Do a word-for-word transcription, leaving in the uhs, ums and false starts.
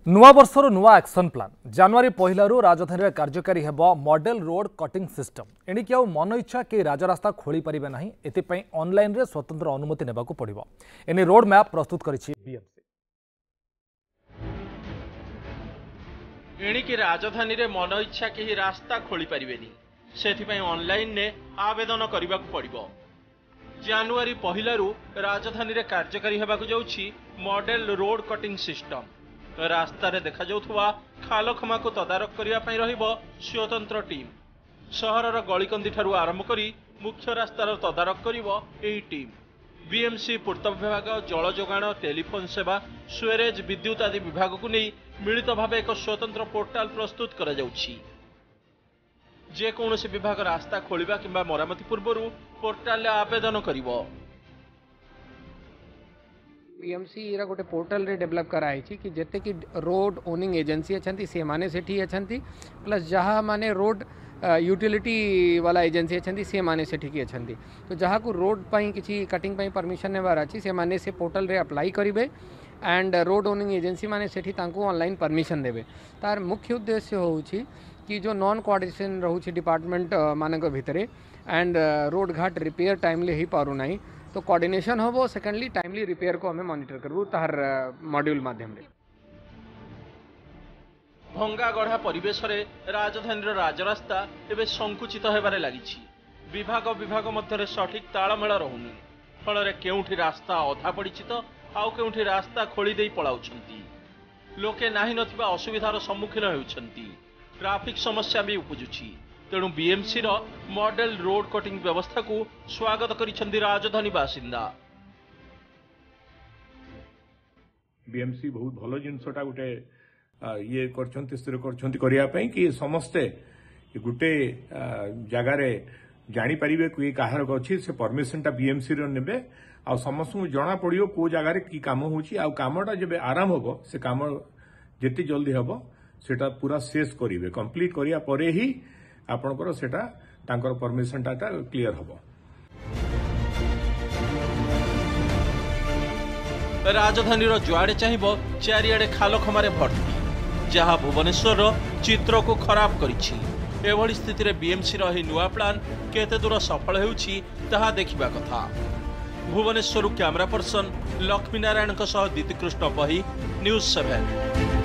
नुआ वर्षर नुआ action plan जनवरी पहलू राजधानी में कार्यकारी हेब मॉडल रोड कटिंग सिस्टम एणिकी आउ मन इच्छा के राजरास्ता खोली पारिबे नाही एथिपई ऑनलाइन रे स्वतंत्र अनुमति नेबाकू पड़िबो। एने रोड मैप प्रस्तुत करिछि बीएमसी। एणिकी राजधानी रे मन इच्छा के रास्ता खोली पारिबेनी सेथिपई ऑनलाइन ने आवेदन करबाकू पड़िबो। जनवरी पहलू राजधानी रे कार्यकारी हेबाकू जाउछि मॉडल रोड कटिंग सिस्टम। रास्तार देखा जाउथुवा खाल खमा को तदारक करिया पई रहिबो स्वतंत्र टीम। सहरर गलिकंदी ठारू आरंभ करी मुख्य रास्तार तदारक करिबो एही टीम। बीएमसी पूर्त विभाग जल जोगाण टेलीफोन सेवा स्वेरेज विद्युत आदि विभाग को नहीं मिलित भाव एक स्वतंत्र पोर्टाल प्रस्तुत करा जाउछि। जे कौनसी विभाग रास्ता खोलिबा किंबा मरामती पूर्व पोर्टाल आवेदन करिबो। बीएमसी इरा गोटे पोर्टल रे डेवलप कराई कि जेते कि रोड ओनिंग एजेंसी अछंती से माने सेठी अछंती प्लस जहाँ माने रोड यूटिलिटी वाला एजेंसी अछंती से माने सेठी की अछंती। तो जहाँ को रोड पाई किसी कटिंग पाई परमिशन नेबार अछि से माने से पोर्टल रे अप्लाई करिवे एंड रोड ओनिंग एजेंसी माने सेठी तांको ऑनलाइन परमिशन देबे। तार मुख्य उद्देश्य होउछि कि जो नॉन कोऑर्डिनेशन रहउछि डिपार्टमेंट मानक भितरे एंड रोड घाट रिपेयर टाइमली ही पारु नाही तो कोऑर्डिनेशन होबो। सेकेंडली टाइमली रिपेयर को हमें मॉनिटर करबो तार मॉड्यूल माध्यम रे। भंगा गढ़ा परिवेश रे राजधानी राजरास्ता एबे संकुचित हेबारे लागिछि। विभाग विभाग मध्य सठिक तालमेल रहुनी फल केउठी रास्ता अधा पड़िछि तो आउ केउठी रास्ता खोली देई पळाउछंती। लोके नाही नथिबा असुविधार सम्मुखीन हेउछंती। ट्रैफिक समस्या भी उपजुछि। तेणु बीएमसी रो मॉडल रोड कटिंग व्यवस्था को स्वागत करिसेंती राजधानी बासिंदा। बीएमसी बहुत भलो जिनसटा गुटे ये करछंती स्थिर करछंती करिया पई कि समस्ते गुटे जगह रे जानि परिबे कि काहर अछि से परमिशन टा बीएमसी रो नेबे आ समस्त को जणा पड़ियो को जगह रे की काम होछि आ कामटा जेबे आराम होबो से काम जेति जल्दी होबो सेटा पूरा शेष करिवे कंप्लीट करिया परे ही आपनकर सेटा तांकर परमिशन टा क्लियर होबो। राजधानी रो जुआड़े चाहिबो चारियाड़े खाल खमारे भर्ती जहाँ भुवनेश्वर चित्र को खराब करिछि। एभली स्थिति रे बीएमसी रो ही नुआ प्लान केते दूर सफल हेउछि ताहा देखिबा कथा। भुवनेश्वर कैमरा पर्सन लक्ष्मी नारायण सह दीतिकृष्ण बही न्यूज सेवन।